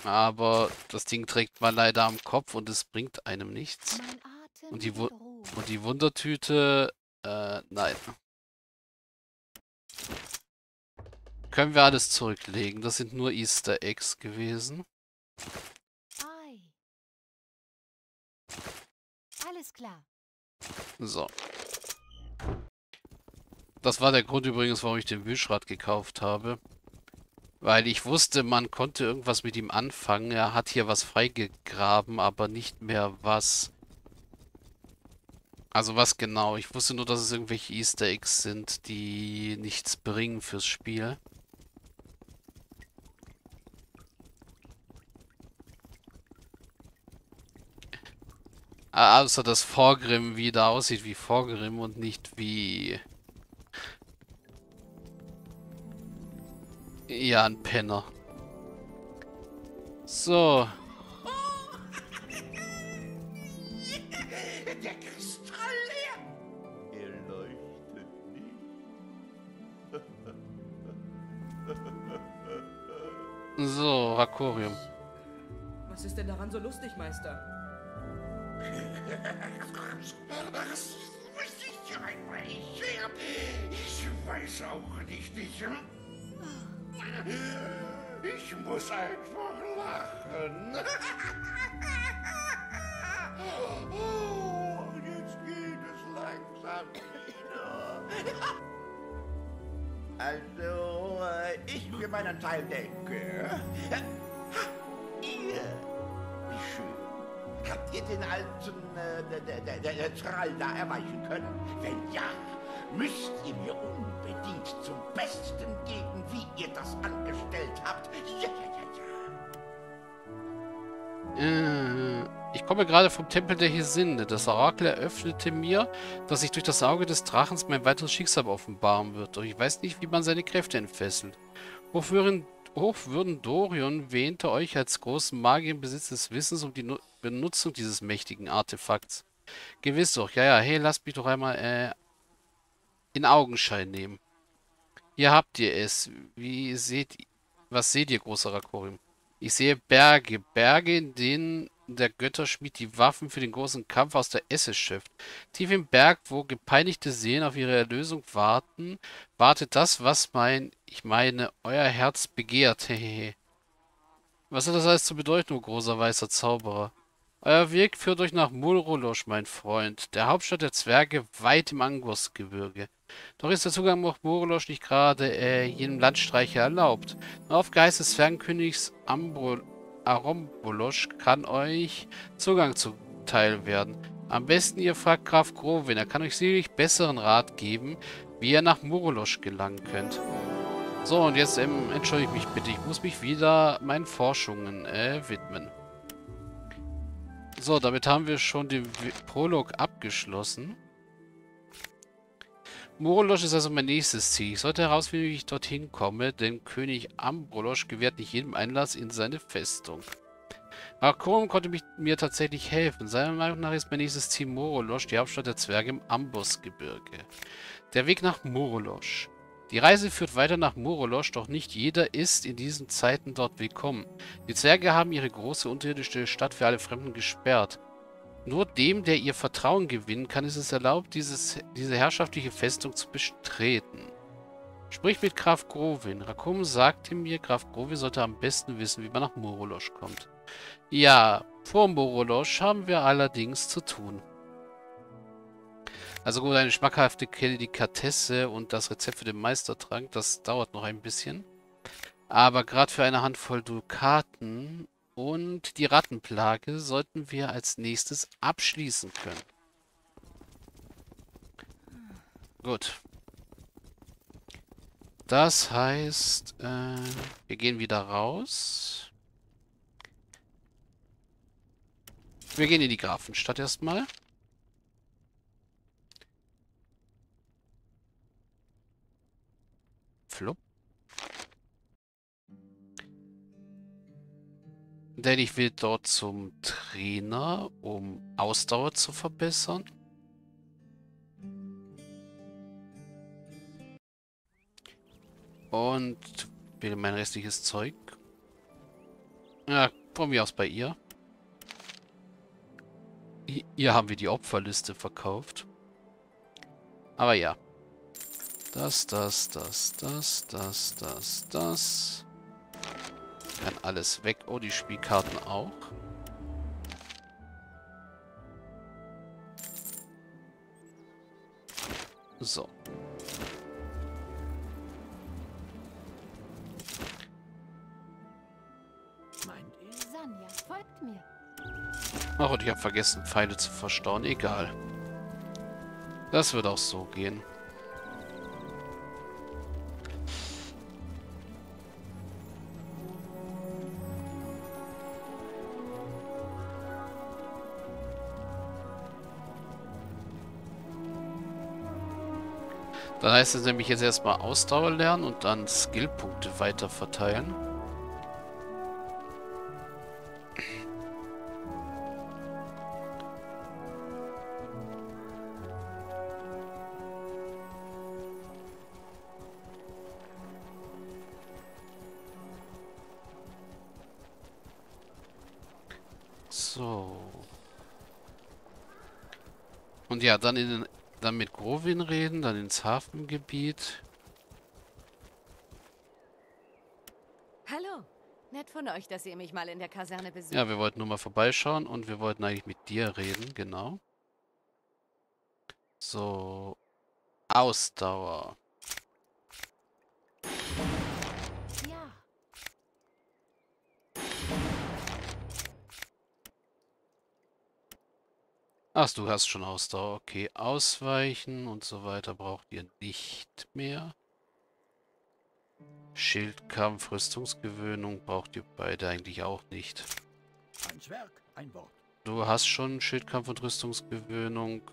Aber das Ding trägt man leider am Kopf und es bringt einem nichts. Mein Atem Und wird ruhig. die Wundertüte, nein. Können wir alles zurücklegen. Das sind nur Easter Eggs gewesen. Ei, alles klar. So. Das war der Grund übrigens, warum ich den Wischrad gekauft habe. Weil ich wusste, man konnte irgendwas mit ihm anfangen. Er hat hier was freigegraben, aber nicht mehr was. Also was genau. Ich wusste nur, dass es irgendwelche Easter Eggs sind, die nichts bringen fürs Spiel. Außer dass Vorgrim wieder aussieht wie Vorgrim und nicht wie... Ja, ein Penner. So. Der Kristall, er leuchtet nicht. So, Rakorium. Was ist denn daran so lustig, Meister? Ich weiß auch nicht, ich muss einfach lachen. Oh, und jetzt geht es langsam wieder. Also, ich für meinen Teil denke. Ihr, wie schön. Habt ihr den alten Trall da erreichen können? Wenn ja, müsst ihr mir unbedingt zum Besten geben, wie ihr das angestellt habt. Ja, ja, ja, ja. Ich komme gerade vom Tempel der Hesinde. Das Orakel eröffnete mir, dass sich durch das Auge des Drachens mein weiteres Schicksal offenbaren wird. Doch ich weiß nicht, wie man seine Kräfte entfesselt. Hochwürden Dorion wähnte euch als großen Magier im Besitz des Wissens um die Benutzung dieses mächtigen Artefakts. Gewiss doch. Ja, ja, hey, lasst mich doch einmal in Augenschein nehmen. Hier habt ihr es. Was seht ihr, großer Rakorium? Ich sehe Berge. Berge, in denen der Götterschmied die Waffen für den großen Kampf aus der Esse schöpft. Tief im Berg, wo gepeinigte Seelen auf ihre Erlösung warten, wartet das, was ich meine, euer Herz begehrt. Hehehe. Was hat das alles zu bedeuten, o großer weißer Zauberer? Euer Weg führt euch nach Mulrolosch, mein Freund, der Hauptstadt der Zwerge weit im Angosgebirge. Doch ist der Zugang nach Mulrolosch nicht gerade jedem Landstreicher erlaubt. Nur auf Geist des Zwergenkönigs Arombolosch kann euch Zugang zuteil werden. Am besten ihr fragt Graf Grovin, er kann euch sicherlich besseren Rat geben, wie ihr nach Mulrolosch gelangen könnt. So, und jetzt entschuldigt mich bitte, ich muss mich wieder meinen Forschungen widmen. So, damit haben wir schon den Prolog abgeschlossen. Murolosch ist also mein nächstes Ziel. Ich sollte herausfinden, wie ich dorthin komme, denn König Ambrolosch gewährt nicht jedem Einlass in seine Festung. Arkorum konnte mir tatsächlich helfen. Seiner Meinung nach ist mein nächstes Ziel Murolosch, die Hauptstadt der Zwerge im Ambosgebirge. Der Weg nach Murolosch. Die Reise führt weiter nach Murolosch, doch nicht jeder ist in diesen Zeiten dort willkommen. Die Zwerge haben ihre große unterirdische Stadt für alle Fremden gesperrt. Nur dem, der ihr Vertrauen gewinnen kann, ist es erlaubt, diese herrschaftliche Festung zu betreten. Sprich mit Graf Grovin. Rakum sagte mir, Graf Grovin sollte am besten wissen, wie man nach Murolosch kommt. Ja, vor Murolosch haben wir allerdings zu tun. Also gut, eine schmackhafte Delikatesse und das Rezept für den Meistertrank, das dauert noch ein bisschen. Aber gerade für eine Handvoll Dukaten und die Rattenplage sollten wir als nächstes abschließen können. Gut. Das heißt, wir gehen wieder raus. Wir gehen in die Grafenstadt erstmal. Flupp. Denn ich will dort zum Trainer, um Ausdauer zu verbessern. Und will mein restliches Zeug Ja, von mir aus bei ihr. Hier haben wir die Opferliste verkauft. Aber ja. Das. Kann alles weg. Oh, die Spielkarten auch. So. Sanja, folgt mir. Ach, und ich habe vergessen, Pfeile zu verstauen. Egal. Das wird auch so gehen. Dann heißt es nämlich jetzt erstmal Ausdauer lernen und dann Skillpunkte weiter verteilen. So. Und ja, dann mit Grovin reden, dann ins Hafengebiet. Hallo. Nett von euch, dass ihr mich mal in der Kaserne besucht. Ja, wir wollten nur mal vorbeischauen und wir wollten eigentlich mit dir reden, genau. So. Ausdauer. Ja. Ach, du hast schon Ausdauer. Okay, ausweichen und so weiter braucht ihr nicht mehr. Schildkampf, Rüstungsgewöhnung braucht ihr beide eigentlich auch nicht. Ein Zwerg, ein Wort. Du hast schon Schildkampf und Rüstungsgewöhnung.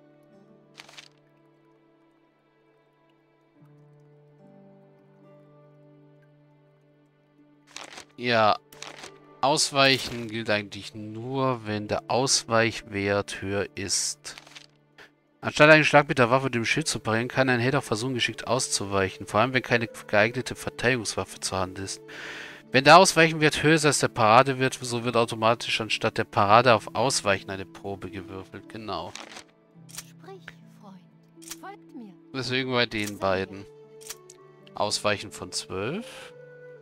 Ja, Ausweichen gilt eigentlich nur, wenn der Ausweichwert höher ist. Anstatt einen Schlag mit der Waffe dem Schild zu parieren, kann ein Held auch versuchen, geschickt auszuweichen. Vor allem, wenn keine geeignete Verteidigungswaffe zur Hand ist. Wenn der Ausweichenwert höher ist als der Paradewert, so wird automatisch anstatt der Parade auf Ausweichen eine Probe gewürfelt. Genau. Sprich, Freund. Folgt mir. Deswegen bei den beiden. Ausweichen von 12.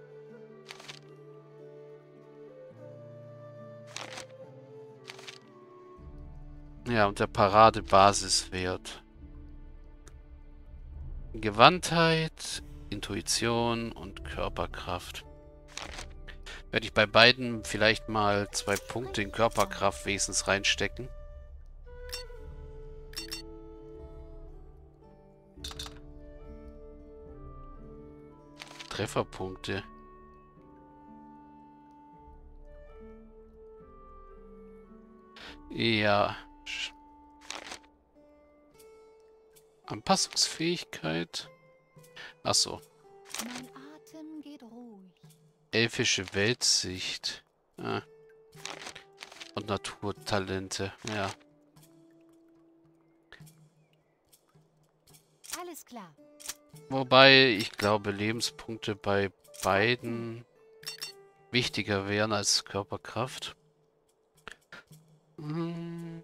Ja, und der Parade-Basiswert. Gewandtheit, Intuition und Körperkraft. Werde ich bei beiden vielleicht mal 2 Punkte in Körperkraft wenigstens reinstecken. Trefferpunkte. Ja. Anpassungsfähigkeit. Achso. Mein Atem geht ruhig. Elfische Weltsicht. Ah. Und Naturtalente. Ja. Alles klar. Wobei, ich glaube, Lebenspunkte bei beiden wichtiger wären als Körperkraft. Hm.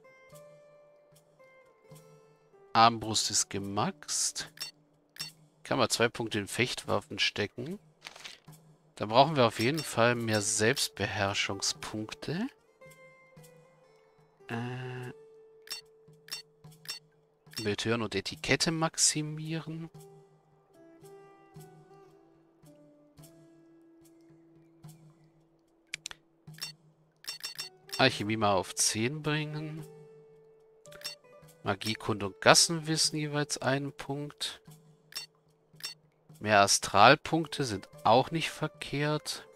Armbrust ist gemaxt. Kann man 2 Punkte in Fechtwaffen stecken. Da brauchen wir auf jeden Fall mehr Selbstbeherrschungspunkte. Mithören und Etikette maximieren. Alchemie mal auf 10 bringen. Magiekunde und Gassenwissen jeweils einen Punkt. Mehr Astralpunkte sind auch nicht verkehrt.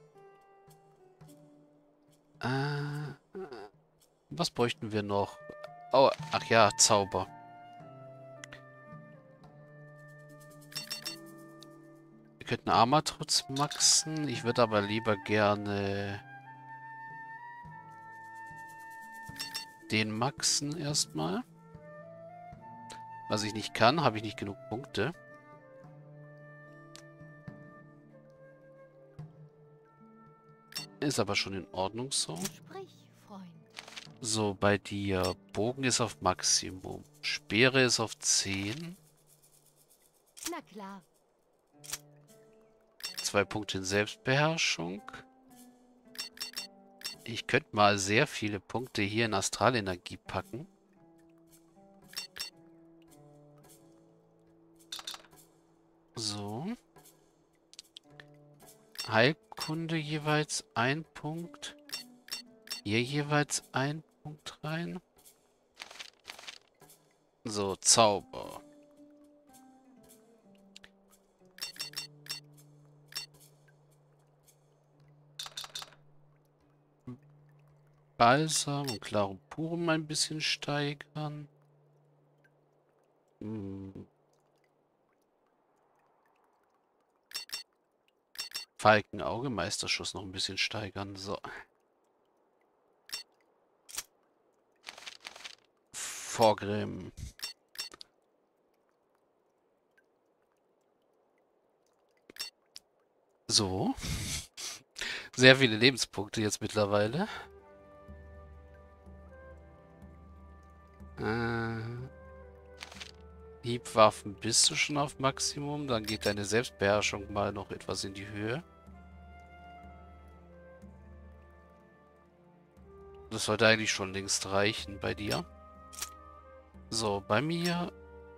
Was bräuchten wir noch? Oh, ach ja, Zauber. Wir könnten Armatrutz maxen. Ich würde aber lieber gerne den maxen erstmal. Was ich nicht kann, habe ich nicht genug Punkte. Ist aber schon in Ordnung so. Sprich, Freund. So, bei dir. Bogen ist auf Maximum. Speere ist auf 10. Na klar. 2 Punkte in Selbstbeherrschung. Ich könnte mal sehr viele Punkte hier in Astralenergie packen. So. Heilkunde jeweils 1 Punkt. Hier jeweils 1 Punkt rein. So, Zauber. Balsam und Clarum Purum ein bisschen steigern. Falkenauge, Meisterschuss noch ein bisschen steigern. So. Vorgrim. So. Sehr viele Lebenspunkte jetzt mittlerweile. Hiebwaffen bist du schon auf Maximum. Dann geht deine Selbstbeherrschung mal noch etwas in die Höhe. Das sollte eigentlich schon längst reichen bei dir. So, bei mir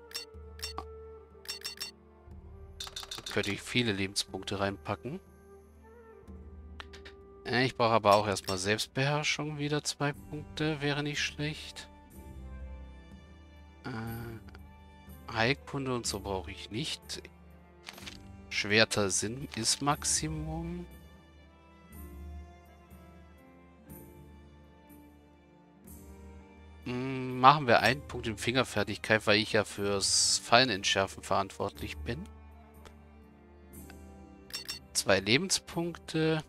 könnte ich viele Lebenspunkte reinpacken. Ich brauche aber auch erstmal Selbstbeherrschung wieder 2 Punkte. Wäre nicht schlecht. Heilkunde und so brauche ich nicht. Schwerter ist Maximum. Machen wir 1 Punkt in Fingerfertigkeit, weil ich ja fürs Fallenentschärfen verantwortlich bin. 2 Lebenspunkte.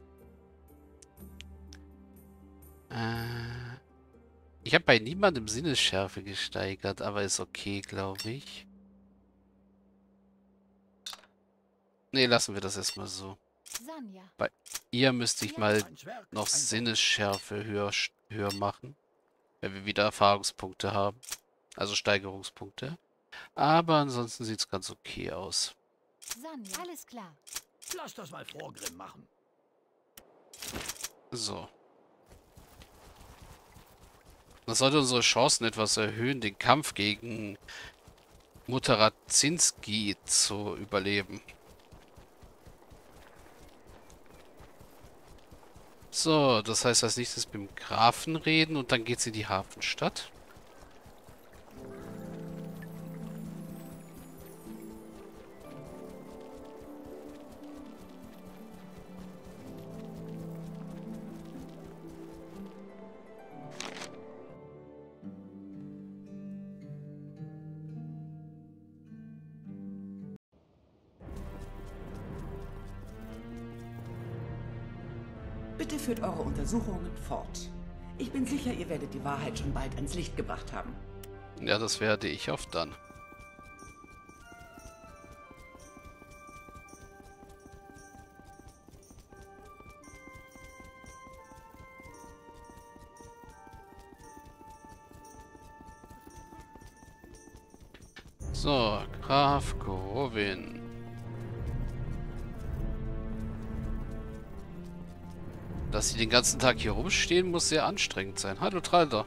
Ich habe bei niemandem Sinnesschärfe gesteigert, aber ist okay, glaube ich. Ne, lassen wir das erstmal so. Sanja. Bei ihr müsste ich mal noch Sinnesschärfe höher machen. Wenn wir wieder Erfahrungspunkte haben. Also Steigerungspunkte. Aber ansonsten sieht es ganz okay aus. Sanja. Alles klar. Lass das mal Vorgrim machen. So. Das sollte unsere Chancen etwas erhöhen, den Kampf gegen Mutter Radzinski zu überleben. So, das heißt als nächstes mit dem Grafen reden und dann geht's in die Hafenstadt. Bitte führt eure Untersuchungen fort. Ich bin sicher, ihr werdet die Wahrheit schon bald ans Licht gebracht haben. Ja, das werde ich oft dann. So, Graf Gorowin. Dass sie den ganzen Tag hier rumstehen, muss sehr anstrengend sein. Hallo, Tralder.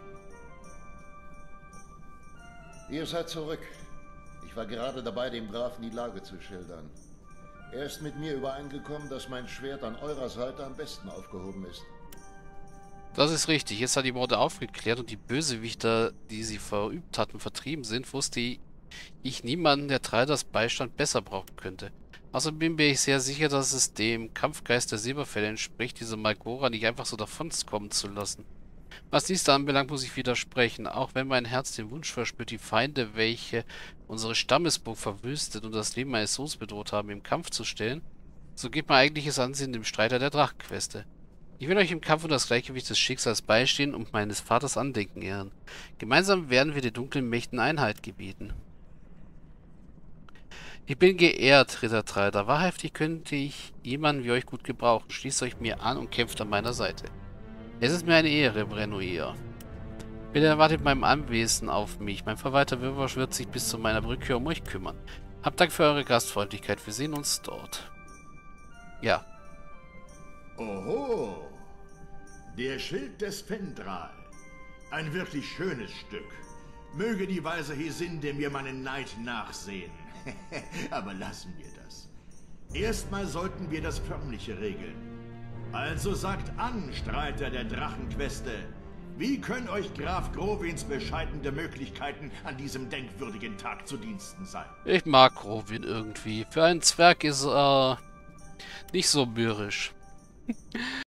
Ihr seid zurück. Ich war gerade dabei, dem Grafen die Lage zu schildern. Er ist mit mir übereingekommen, dass mein Schwert an eurer Seite am besten aufgehoben ist. Das ist richtig. Jetzt hat die Morde aufgeklärt und die Bösewichter, die sie verübt hatten, vertrieben sind, wusste ich niemanden, der Tralders Beistand besser brauchen könnte. Außerdem bin ich sehr sicher, dass es dem Kampfgeist der Silberfälle entspricht, diese Malgora nicht einfach so davonkommen zu lassen. Was dies da anbelangt, muss ich widersprechen, auch wenn mein Herz den Wunsch verspürt, die Feinde, welche unsere Stammesburg verwüstet und das Leben meines Sohns bedroht haben, im Kampf zu stellen, so gibt mein eigentliches Ansehen dem Streiter der Drachenqueste. Ich will euch im Kampf um das Gleichgewicht des Schicksals beistehen und meines Vaters Andenken ehren. Gemeinsam werden wir den dunklen Mächten Einhalt gebieten. Ich bin geehrt, Ritter Treider. Wahrhaftig könnte ich jemanden wie euch gut gebrauchen. Schließt euch mir an und kämpft an meiner Seite. Es ist mir eine Ehre, Brennuir. Bitte erwartet meinem Anwesen auf mich. Mein Verwalter Wirwosch wird sich bis zu meiner Rückkehr um euch kümmern. Habt Dank für eure Gastfreundlichkeit. Wir sehen uns dort. Ja. Oho. Der Schild des Fendral. Ein wirklich schönes Stück. Möge die weise Hesinde mir meinen Neid nachsehen. Aber lassen wir das. Erstmal sollten wir das Förmliche regeln. Also sagt an, Streiter der Drachenqueste. Wie können euch Graf Grovins bescheidene Möglichkeiten an diesem denkwürdigen Tag zu Diensten sein? Ich mag Grovin irgendwie. Für einen Zwerg ist er nicht so mürrisch.